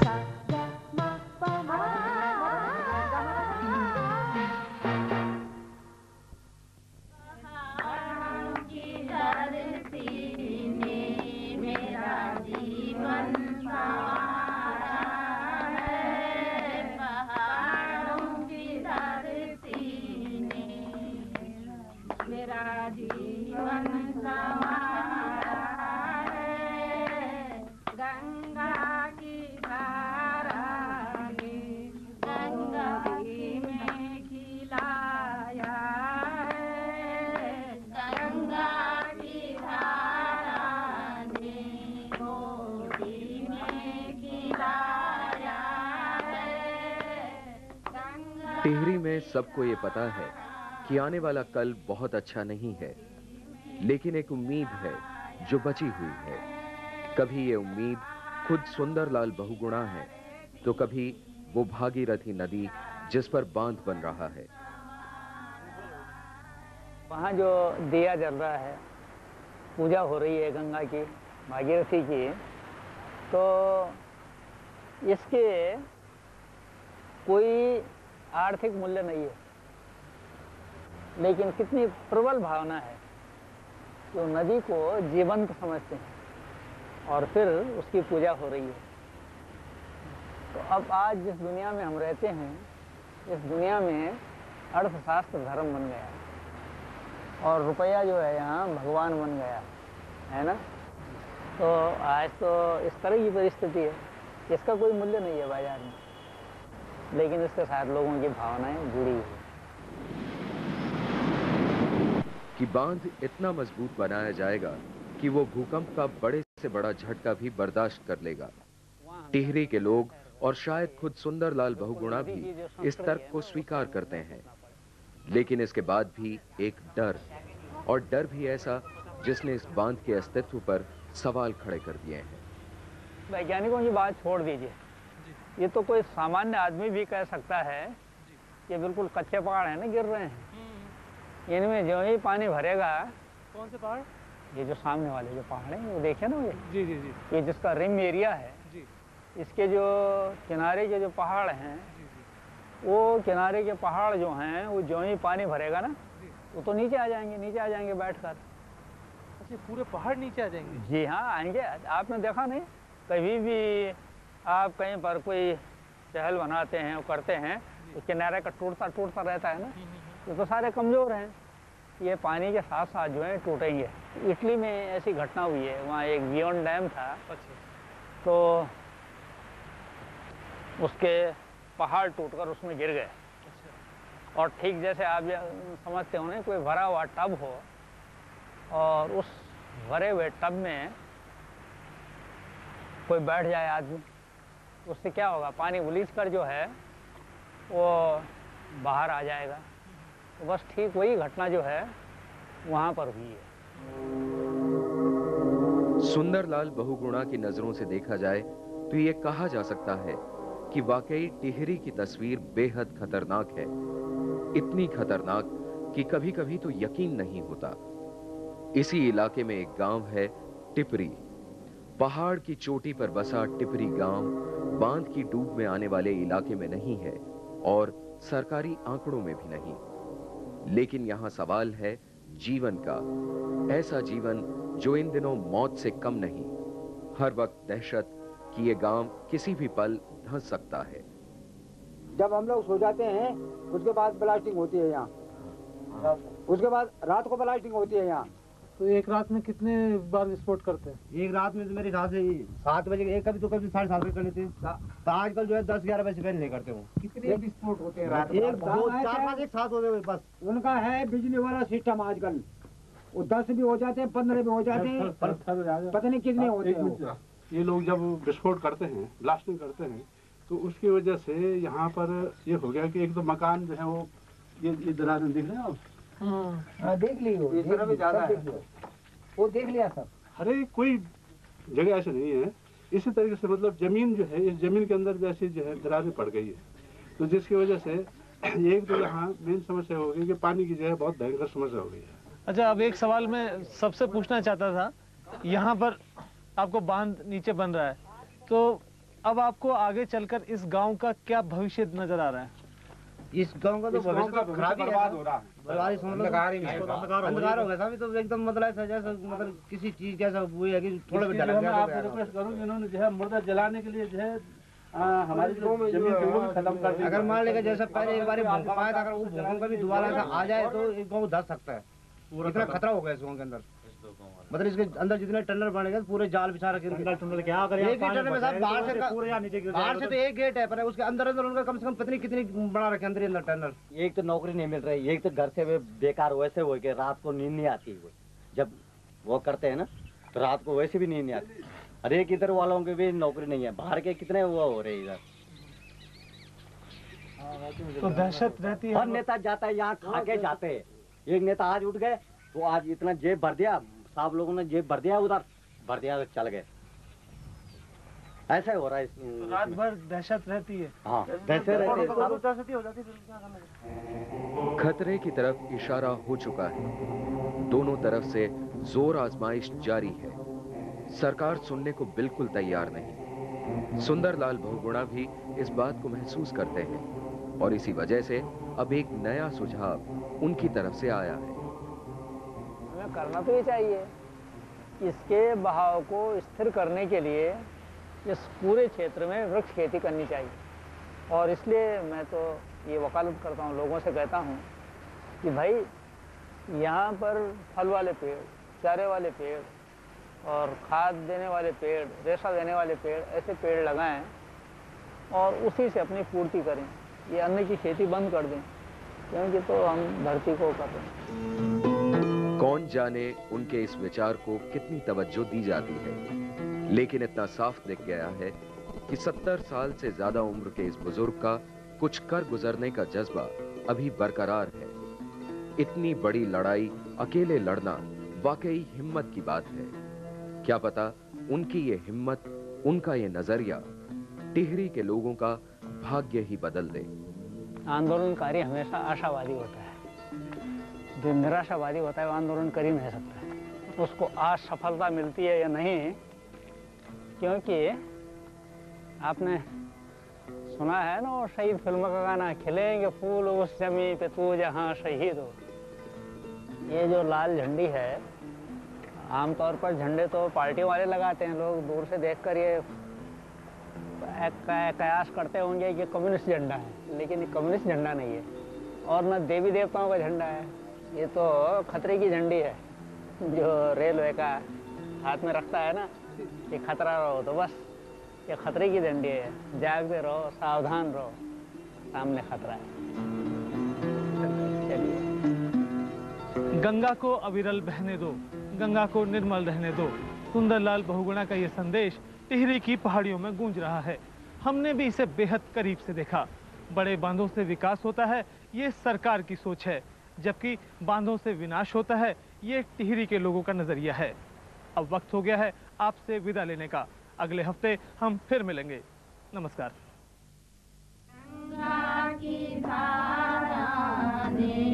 टिहरी में सबको ये पता है कि आने वाला कल बहुत अच्छा नहीं है, लेकिन एक उम्मीद है जो बची हुई है। कभी ये उम्मीद खुद सुंदरलाल बहुगुणा है, तो कभी वो भागीरथी नदी जिस पर बांध बन रहा है। वहाँ जो दिया जल रहा है, पूजा हो रही है गंगा की, भागीरथी की, तो इसके कोई आर्थिक मूल्य नहीं है, लेकिन कितनी प्रबल भावना है। जो नदी को जीवंत समझते हैं और फिर उसकी पूजा हो रही है। तो अब आज जिस दुनिया में हम रहते हैं, इस दुनिया में अर्थशास्त्र धर्म बन गया और रुपया जो है यहाँ भगवान बन गया है ना। तो आज तो इस तरह की परिस्थिति है, इसका कोई मूल्य नहीं है बाजार में, लेकिन इसके साथ लोगों की भावनाएं जुड़ी हुई है कि बांध इतना मजबूत बनाया जाएगा कि वो भूकंप का बड़े से बड़ा झटका भी बर्दाश्त कर लेगा। टिहरी के लोग और शायद खुद सुंदरलाल बहुगुणा भी इस तर्क को स्वीकार करते हैं, लेकिन इसके बाद भी एक डर, और डर भी ऐसा जिसने इस बांध के अस्तित्व पर सवाल खड़े कर दिए हैं। वैज्ञानिकों की बात छोड़ दीजिए, ये तो कोई सामान्य आदमी भी कह सकता है कि बिल्कुल कच्चे पहाड़ है ना, गिर रहे हैं। इनमें जो ही पानी भरेगा। कौन से पहाड़? ये जो सामने वाले जो पहाड़ हैं, वो देखे ना, ये जी जी जी, ये जिसका रिम एरिया है जी, इसके जो किनारे के जो पहाड़ हैं, वो किनारे के पहाड़ जो हैं, वो जो ही पानी भरेगा ना, वो तो नीचे आ जाएंगे बैठकर। अच्छा, पूरे पहाड़ नीचे आ जाएंगे? जी हाँ, आएंगे। आपने देखा नहीं, कभी भी आप कहीं पर कोई चहल बनाते हैं और करते हैं, तो किनारे का टूटता रहता है ना, ये तो सारे कमज़ोर हैं, ये पानी के साथ साथ जो है टूटेंगे। इटली में ऐसी घटना हुई है, वहाँ एक बियॉन्ड डैम था। अच्छा। तो उसके पहाड़ टूटकर उसमें गिर गए। अच्छा। और ठीक जैसे आप समझते हो ना, कोई भरा हुआ टब हो और उस भरे हुए टब में कोई बैठ जाए आदमी, उससे क्या होगा, पानी उलीझ कर जो है वो बाहर आ जाएगा। तो बस ठीक वही घटना जो है वहाँ पर हुई है। सुंदरलाल बहुगुणा की नजरों से देखा जाए तो ये कहा जा सकता है कि वाकई टिहरी की तस्वीर बेहद खतरनाक है। इतनी खतरनाक कि कभी कभी तो यकीन नहीं होता। इसी इलाके में एक गांव है टिपरी। पहाड़ की चोटी पर बसा टिपरी गांव बांध की डूब में आने वाले इलाके में नहीं है और सरकारी आंकड़ों में भी नहीं, लेकिन यहां सवाल है जीवन का, ऐसा जीवन जो इन दिनों मौत से कम नहीं, हर वक्त दहशत कि ये गांव किसी भी पल धंस सकता है। जब हम लोग सो जाते हैं, उसके बाद ब्लास्टिंग होती है यहाँ, उसके बाद रात को ब्लास्टिंग होती है यहाँ। तो एक रात में कितने बार विस्फोट करते हैं? एक रात में तो मेरे ख्याल से 7 बजे, एक कभी तो कभी 7:30 बजे कर लेते हैं, तो आजकल जो है 10-11 बजे से पहले नहीं करते हो। कितने विस्फोट होते हैं रात में? 1, 2, 4, 5 एक साथ होते हैं बस। उनका है बिजली वाला सिस्टम आजकल, वो 10 भी हो जाते हैं, 15 भी हो जाते हैं, पता नहीं कितने होते हैं। ये लोग जब विस्फोट करते हैं, ब्लास्टिंग करते हैं, तो उसकी वजह से यहाँ पर ये हो गया कि एक तो मकान जो है वो ये दरार में दिख रहे हैं आप? हाँ, देख लियो, इस तरह भी ज्यादा है, वो देख लिया सब। अरे कोई जगह ऐसे नहीं है। इसी तरीके से मतलब जमीन जो है, इस जमीन के अंदर भी ऐसी जो है दरारें पड़ गई है, तो जिसकी वजह से एक तो यहाँ मेन समस्या हो गई कि पानी की जो है बहुत भयंकर समस्या हो गई है। अच्छा, अब एक सवाल मैं सबसे पूछना चाहता था, यहाँ पर आपको बांध नीचे बन रहा है, तो अब आपको आगे चलकर इस गांव का क्या भविष्य नजर आ रहा है? इस गांव का तो भविष्य तो खराब ही बर्बाद हो रहा है, बर्बाद समझ लो, अंधकार हो गया साहब। तो एकदम मतलब ऐसा जैसा मतलब किसी चीज का ऐसा वो है कि थोड़ा भी डर मैं आपसे रिक्वेस्ट करूँ इन्होंने जो है मुर्दा जलाने के लिए जो है हमारी जो जमीन थी वो भी खत्म कर दी। अगर मान लेगा जैसा पहले एक बार भूकंप आया था, अगर वो भूकंप भी दोबारा ऐसा आ जाए तो एक गाँव धस सकता है। इतना खतरा हो गया इस गाँव के अंदर, मतलब इसके अंदर जितने टनल बने गए पूरे जाल बिछा रखे। टनल क्या अगर एक ही टनल में साहब बाहर से तो एक गेट है, पर उसके अंदर अंदर उनका कम से कम पत्नी कितनी बना रखे अंदर अंदर टनल। एक तो नौकरी नहीं मिल रही, एक तो घर से वे बेकार वैसे हो के रात को नींद नहीं आती। वो जब वो करते हैं ना तो रात को वैसे भी नींद नहीं आती। अरे एक इधर वालों की भी नौकरी नहीं है, बाहर के कितने वो हो रहे इधर। तो दहशत रहती है। हर नेता जाता है यहाँ खा के जाते हैं। एक नेता आज उठ गए तो आज इतना जेब भर दिया, साहब लोगों ने जेब भर दिया, उधर भर दिया, चल गए। ऐसा हो रहा है तो रात भर दहशत रहती है। हाँ दहशत रहती है। खतरे की तरफ इशारा हो चुका है। दोनों तरफ से जोर आजमाइश जारी है। सरकार सुनने को बिल्कुल तैयार नहीं। सुंदरलाल बहुगुणा भी इस बात को महसूस करते हैं और इसी वजह से अब एक नया सुझाव उनकी तरफ से आया है। हमें करना तो ये चाहिए, इसके बहाव को स्थिर करने के लिए इस पूरे क्षेत्र में वृक्ष खेती करनी चाहिए। और इसलिए मैं तो ये वकालत करता हूँ, लोगों से कहता हूँ कि भाई यहाँ पर फल वाले पेड़, चारे वाले पेड़ और खाद देने वाले पेड़, रेशा देने वाले पेड़, ऐसे पेड़ लगाएं और उसी से अपनी पूर्ति करें। ये अन्न की खेती बंद कर दें, क्योंकि तो हम धरती को कर रहे हैं। कौन जाने उनके इस विचार को कितनी तवज्जो दी जाती है, लेकिन इतना साफ दिख गया है कि 70 साल से ज्यादा उम्र के इस बुजुर्ग का कुछ कर गुजरने का जज्बा अभी बरकरार है। इतनी बड़ी लड़ाई अकेले लड़ना वाकई हिम्मत की बात है। क्या पता उनकी ये हिम्मत, उनका ये नजरिया टिहरी के लोगों का भाग्य ही बदल दे। आंदोलनकारी हमेशा आशावादी होता है, जो निराशावादी होता है वो आंदोलन कर ही नहीं सकता है। उसको आज सफलता मिलती है या नहीं, क्योंकि आपने सुना है ना वो शहीद फिल्म का गाना, खिलेंगे फूल उस जमीन पे तू जहां शहीद हो। ये जो लाल झंडी है, आमतौर पर झंडे तो पार्टी वाले लगाते हैं, लोग दूर से देखकर ये कयास करते होंगे कि कम्युनिस्ट झंडा है, लेकिन ये कम्युनिस्ट झंडा नहीं है और न देवी देवताओं का झंडा है। ये तो खतरे की झंडी है, जो रेलवे का हाथ में रखता है ना कि खतरा रहो, तो बस ये खतरे की झंडी है। जागते रहो, सावधान रहो, सामने खतरा है। चलिए। गंगा को अविरल बहने दो, गंगा को निर्मल रहने दो। सुंदरलाल बहुगुणा का ये संदेश टिहरी की पहाड़ियों में गूंज रहा है। हमने भी इसे बेहद करीब से देखा। बड़े बांधों से विकास होता है, ये सरकार की सोच है, जबकि बांधों से विनाश होता है, ये टिहरी के लोगों का नजरिया है। अब वक्त हो गया है आपसे विदा लेने का। अगले हफ्ते हम फिर मिलेंगे। नमस्कार।